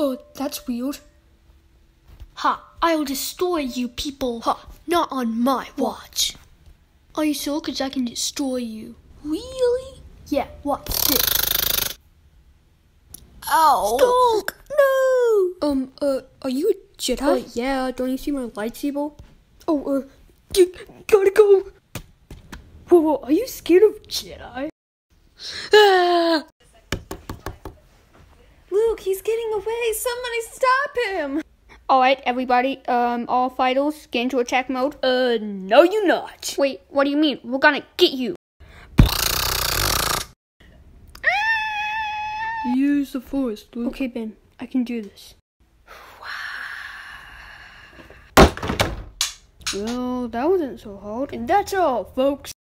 Oh, that's weird. Ha! I'll destroy you people. Ha! Not on my watch. Are you sure? 'Cause I can destroy you. Really? Yeah, watch this. Ow! Stalk! No! Are you a Jedi? Yeah, don't you see my lightsaber? Oh, gotta go. Whoa, are you scared of Jedi? Ah! Luke, he's getting away. Somebody stop him. Alright, everybody, all fighters, get into attack mode. No you're not. Wait, what do you mean? We're gonna get you. Use the Force, Luke. Okay, Ben, I can do this. Well, that wasn't so hard. And that's all, folks.